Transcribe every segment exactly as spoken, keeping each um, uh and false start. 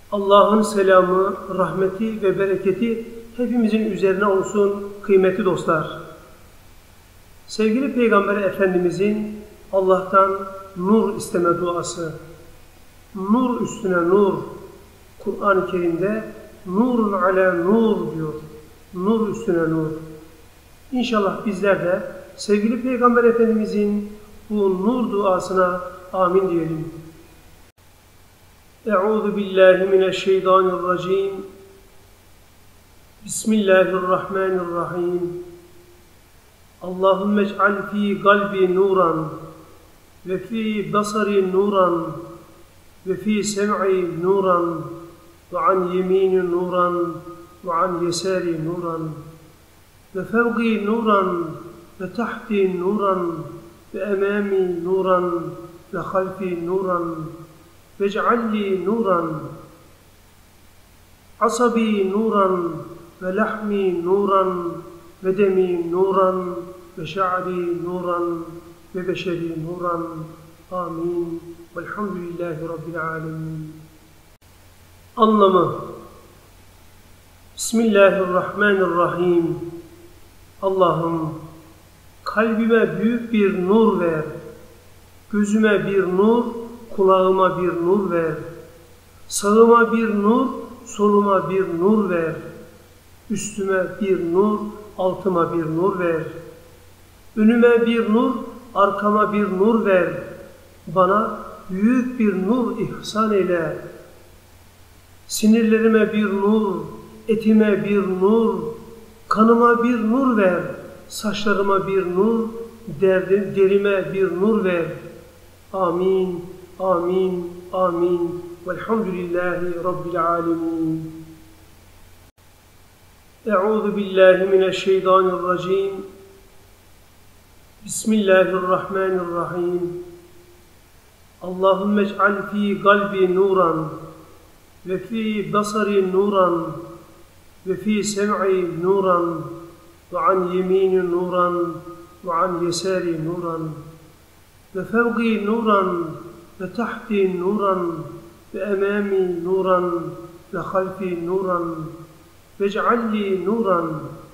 Allah'ın selamı, rahmeti ve bereketi hepimizin üzerine olsun kıymetli dostlar. Sevgili Peygamber Efendimizin Allah'tan nur isteme duası. Nur üstüne nur. Kur'an-ı Kerim'de nurun ala nur diyor. Nur üstüne nur. İnşallah bizler de sevgili Peygamber Efendimizin bu nur duasına amin diyelim. Euzu billahi mineşşeytanirracim. Bismillahirrahmanirrahim. Allahümme ec'al fi kalbi nuran ve fi basari nuran ve fi sem'i nuran ve an yemini nuran ve an yesari nuran ve fevqi nuran ve tahti nuran ve emami nuran ve halfi nuran vec'alli nuran asabi nuran ve lahmi nuran ve demi nuran ve şa'ri nuran ve beşeri nuran. Amin. Velhamdülillahi Rabbil alemin. Anlamı: Bismillahirrahmanirrahim. Allah'ım, kalbime büyük bir nur ver, gözüme bir nur, kulağıma bir nur ver, sağıma bir nur, soluma bir nur ver, üstüme bir nur, altıma bir nur ver, önüme bir nur, arkama bir nur ver, bana büyük bir nur ihsan eyle, sinirlerime bir nur, etime bir nur, kanıma bir nur ver, saçlarıma bir nur, derime bir nur ver. Amin, amin, amin. Velhamdülillahi Rabbil alemin. Euzu billahi mineşşeytanirracim. Bismillahirrahmanirrahim. Allahümme ec'al fi kalbi nuran ve fi basari nuran ve fi sem'i nuran ve an yemini nuran ve an yesari nuran ve fevqi nuran ve tahti nuran ve emami nuran ve halfi nuran vec'alli nuran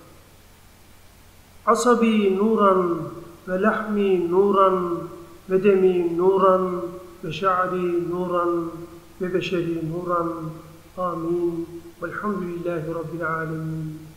asabi nuran ve lahmi nuran ve demi nuran ve şa'ri nuran ve beşeri nuran. Amin. Velhamdülillahi Rabbil alemin.